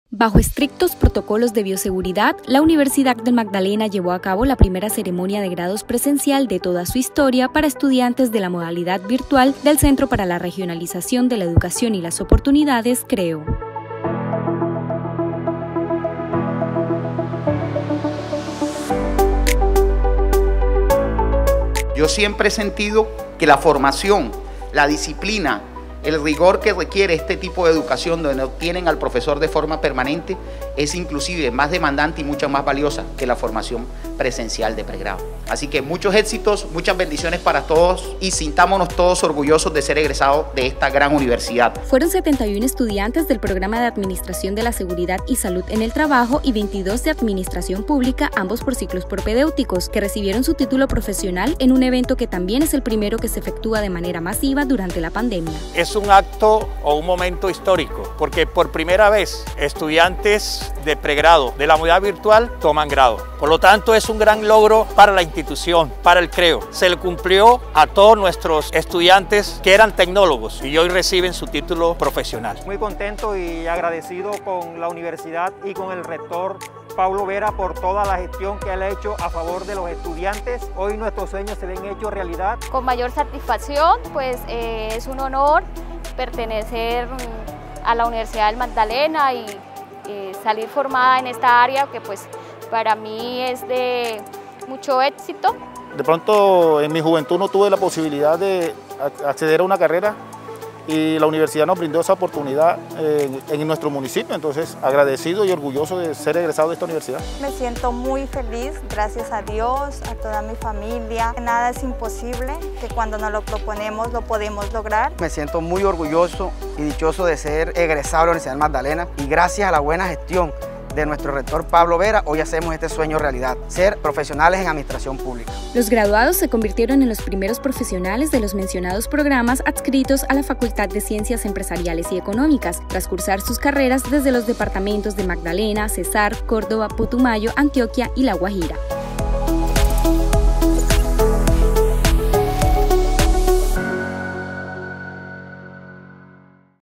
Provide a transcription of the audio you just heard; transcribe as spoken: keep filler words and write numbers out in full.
Bajo estrictos protocolos de bioseguridad, la Universidad del Magdalena llevó a cabo la primera ceremonia de grados presencial de toda su historia para estudiantes de la modalidad virtual del Centro para la Regionalización de la Educación y las Oportunidades, CREO. Yo siempre he sentido que la formación, la disciplina, el rigor que requiere este tipo de educación donde obtienen al profesor de forma permanente es inclusive más demandante y mucho más valiosa que la formación presencial de pregrado. Así que muchos éxitos, muchas bendiciones para todos y sintámonos todos orgullosos de ser egresados de esta gran universidad. Fueron setenta y uno estudiantes del programa de Administración de la Seguridad y Salud en el Trabajo y veintidós de Administración Pública, ambos por ciclos propedéuticos, que recibieron su título profesional en un evento que también es el primero que se efectúa de manera masiva durante la pandemia. Es un acto o un momento histórico, porque por primera vez estudiantes de pregrado de la modalidad virtual toman grado. Por lo tanto, es un gran logro para la institución, para el CREO. Se le cumplió a todos nuestros estudiantes que eran tecnólogos y hoy reciben su título profesional. Muy contento y agradecido con la universidad y con el rector Pablo Vera por toda la gestión que él ha hecho a favor de los estudiantes. Hoy nuestros sueños se ven hechos realidad. Con mayor satisfacción, pues eh, es un honor pertenecer a la Universidad del Magdalena y eh, salir formada en esta área que pues para mí es de mucho éxito. De pronto en mi juventud no tuve la posibilidad de acceder a una carrera y la universidad nos brindó esa oportunidad en, en nuestro municipio, entonces agradecido y orgulloso de ser egresado de esta universidad. Me siento muy feliz, gracias a Dios, a toda mi familia. Nada es imposible, que cuando nos lo proponemos lo podemos lograr. Me siento muy orgulloso y dichoso de ser egresado de la Universidad del Magdalena y gracias a la buena gestión de nuestro rector Pablo Vera, hoy hacemos este sueño realidad, ser profesionales en administración pública. Los graduados se convirtieron en los primeros profesionales de los mencionados programas adscritos a la Facultad de Ciencias Empresariales y Económicas, tras cursar sus carreras desde los departamentos de Magdalena, Cesar, Córdoba, Putumayo, Antioquia y La Guajira.